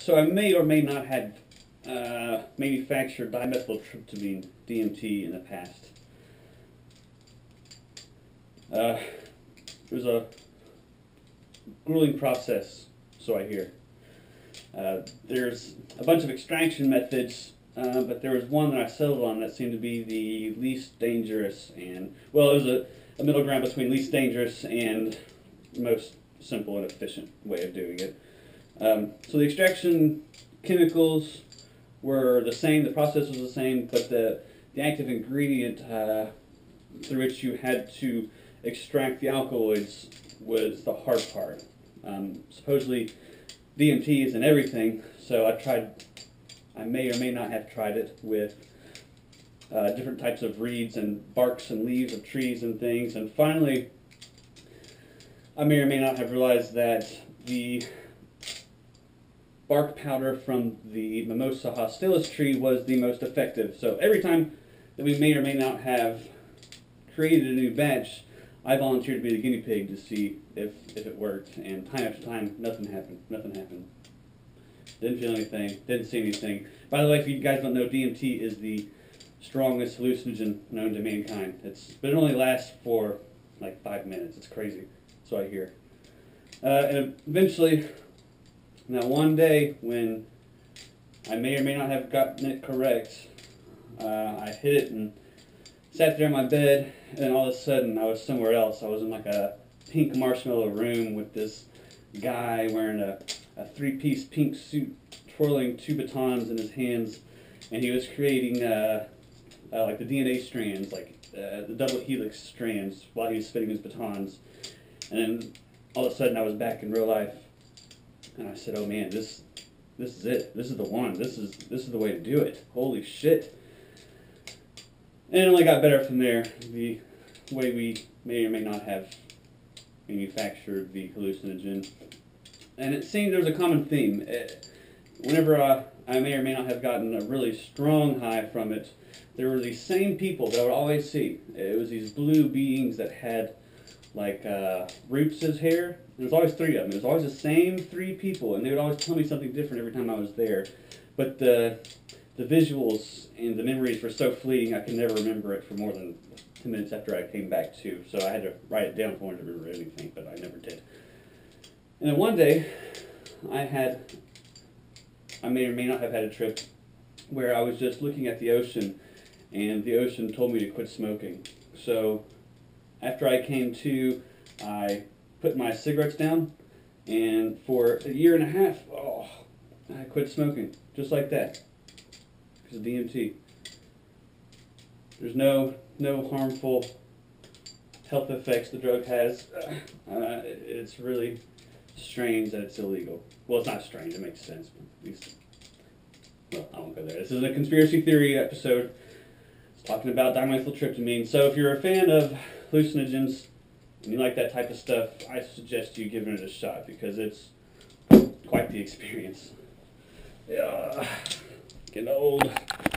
So I may or may not have manufactured dimethyltryptamine, DMT, in the past. It was a grueling process, so I hear. There's a bunch of extraction methods, but there was one that I settled on that seemed to be the least dangerous and, well, it was a middle ground between least dangerous and most simple and efficient way of doing it. So the extraction chemicals were the same, the process was the same, but the active ingredient through which you had to extract the alkaloids was the hard part. Supposedly DMT is in everything, so I may or may not have tried it with different types of reeds and barks and leaves of trees and things, and finally I may or may not have realized that the bark powder from the Mimosa hostilis tree was the most effective. So every time that we may or may not have created a new batch, I volunteered to be the guinea pig to see if it worked, and time after time, nothing happened. Didn't feel anything, didn't see anything. By the way, if you guys don't know, DMT is the strongest hallucinogen known to mankind. But it only lasts for like 5 minutes. It's crazy, so I hear. And eventually, now one day when I may or may not have gotten it correct, I hit it and sat there in my bed, and all of a sudden I was somewhere else. I was in like a pink marshmallow room with this guy wearing a three-piece pink suit, twirling 2 batons in his hands, and he was creating like the DNA strands, like the double helix strands, while he was spinning his batons. And then all of a sudden I was back in real life, and I said, "Oh man, this is it. This is the one. This is the way to do it. Holy shit!" And it only got better from there. The way we may or may not have manufactured the hallucinogen, and it seemed there was a common theme. Whenever I may or may not have gotten a really strong high from it, there were these same people that I would always see. It was these blue beings that had like roots as hair. There was always 3 of them. It was always the same 3 people, and they would always tell me something different every time I was there. But the visuals and the memories were so fleeting I could never remember it for more than 10 minutes after I came back to. So I had to write it down if I wanted to remember anything, but I never did. And then one day, I may or may not have had a trip where I was just looking at the ocean, and the ocean told me to quit smoking. So after I came to, I put my cigarettes down, and for a year and a half, I quit smoking, just like that, because of DMT. There's no harmful health effects the drug has. It's really strange that it's illegal. Well, it's not strange, it makes sense, but at least, well, I won't go there. This is a conspiracy theory episode. It's talking about dimethyltryptamine. So if you're a fan of hallucinogens and you like that type of stuff, I suggest you giving it a shot, because it's quite the experience. Yeah, getting old.